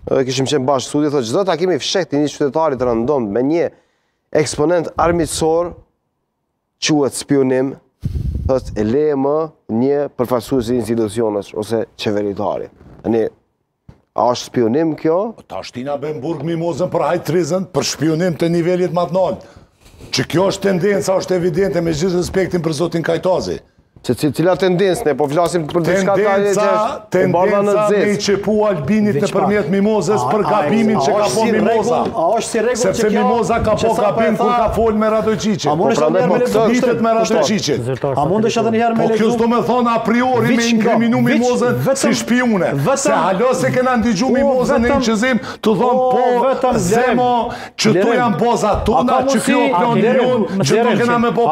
kishim qenë bashkë studi, thotë çdo takim i fshehtë i një qytetari të rëndom me një eksponent armiqësor quhet spionim, thotë e leje më një përfaqësues i institucionesh ose qeveritari. Tani a është spionim kjo? Ta shtina Benburg mimozën për hajtrizën, për shpionim të nivelit më të lartë. Që kjo është tendenca, është evidente me gjithë respektin për zotin Kajtazi. Cila tendencë, ne po flasim për diçka tendenca me i qepu Albinit në përmjet mimozës për gabimin që ka po mimoza. A është si regull që kjo... Sepse mimoza ka po gabim kur ka folë me Radojqiqin. A mund është edhe njerë me Ditet me Radojqiqin. A mund është edhe njerë me Po kjo s'do me thonë a priori me inkriminu mimozën si shpiune. Se halo se kena ndigju mimozën e inqëzim të thonë po zemo që tu janë boza tona, që kjo planion, që tu kena me po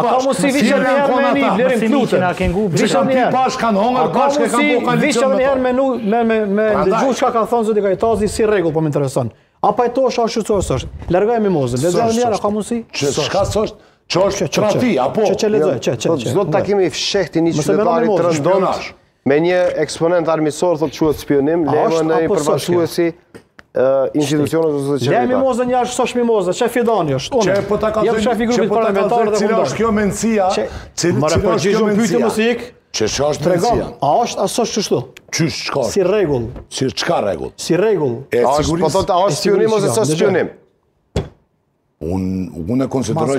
bashkë. Vishëm një herë kanë hongër, bashkë kanë po koalicion. Vishëm një herë me ndëgju çka ka thonë zoti Kajtazi si rregull po më intereson. A pajtosh a shqetësosh është? Largoj mimozën. Lexoj një herë, ka mundsi? Çka thosh? Ç'është trati apo? Çdo takim i fshehtë i një qytetari të rëndom me një eksponent armiqësor thotë quhet spionim, lejo në përfaqësuesi institucionet ose qeveritare. Le mimozën jashtë, sosh mimozë, çe Fidani është. Unë. Çe po ta ka thënë shefi grupit parlamentar dhe cila është kjo mendësia? Cila është kjo mendësia? Që është mendësia? A është sosh kështu? Çysh çka? Si rregull. Si çka rregull? Si rregull. Po thotë a është spionim ose s'është spionim? Unë e konsideroj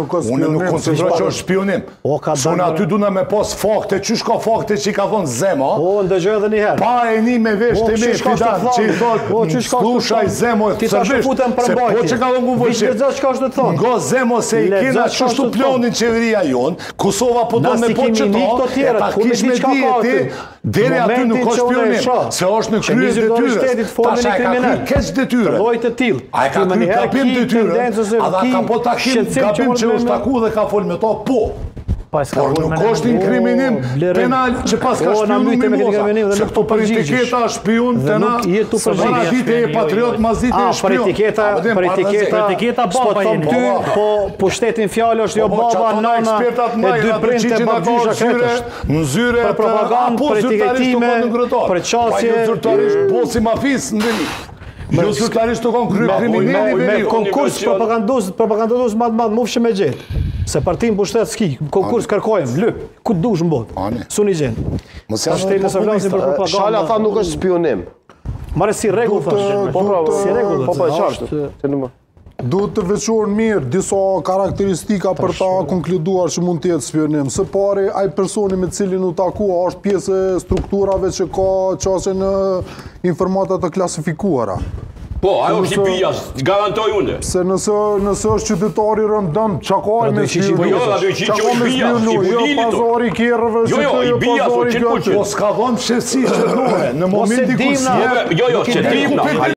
që është spionim. Unë aty duna me pas fakte, qysh ka fakte që i ka thonë Zemo. Ndëgjoj edhe një herë. Pa e një me vesh të me fidan, që i thotë slushaj Zemo e sërbisht. Se po që ka thonë ku vëshim. Nga Zemo se i kena qështu plonin qeveria jonë, Kosova po do me po që to, e ta kish me djeti, deri aty nuk është spionim. Se është në kryes detyres. Tasha e ka kry keq detyre. A e ka kry kapim detyre. A da ka po takim gabim që është taku dhe ka folë me to, po. Por nuk është inkriminim penal që pas ka shpionu mimoza. Se këto për etiketa shpion të na, së vana dite e patriot, mas dite e shpion. Për etiketa baba jeni. Po pushtetin fjallë është jo baba, nana, e dy printe e babysha kretësht. Në zyre, për propagandë, për etiketime, për qasje. Pa jo zyrtarisht bosi mafis në deli. Jo zyrtarisht të konë krye kriminali me konkurs propagandus madh mufshë me gjetë. Se partim pushtet s'ki, konkurs kërkojmë, lyp, ku dush në botë. Su një gjenë. Shala tha nuk është spionim. Mare si regull thashtë. Si regull po e qartë. Duhet të veçohen mirë disa karakteristika për ta konkluduar që mund të jetë spionim. Së pari, ai personi me cilin u takua është pjesë e strukturave që ka qasje në informatat të klasifikuara. Po, ajo është i pija, garantoj unë. Se nëse është qytetari rëndëm, qa ka me spionu? Po jo, Radojqiqi është i pija, si budili të. Jo pazari kjerëve, jo, i pija, pazari që gjatë. Po s'ka dhonë pëshesi që në momentin kur Jo, që